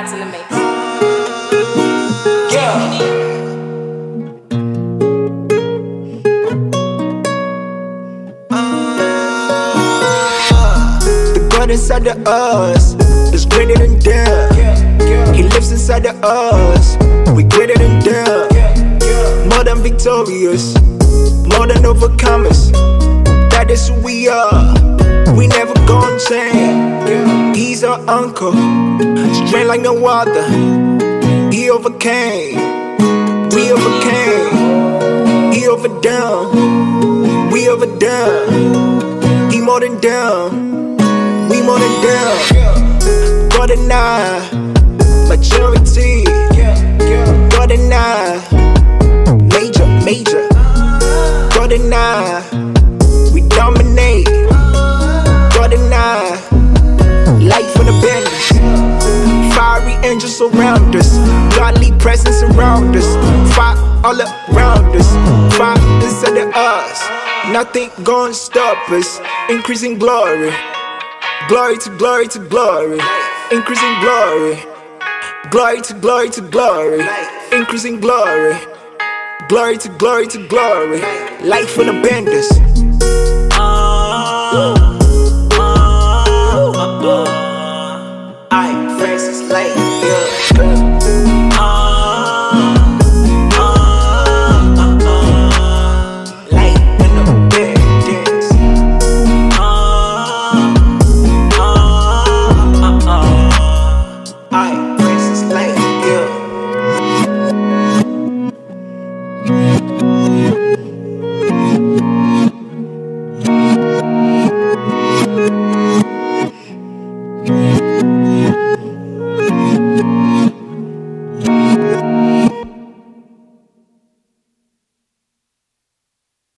God's in the mix. Yeah. The God inside of us is greater than death. He lives inside of us. We greater than death. More than victorious, more than overcomers. That is who we are. We never gon' change. He's our uncle, strength like no other. He overcame, we overcame. He overdone, we overdone. He more than down, we more than down. God and I, majority. God and I, major, major. God and I, we dominate. God and I, light from the benders. Fiery angels surround us, godly presence around us. Fire all around us, fire inside of us. Nothing gonna stop us. Increasing glory, glory to glory to glory. Increasing glory, glory to glory to glory. Increasing glory, glory to glory to glory. Light from the benders.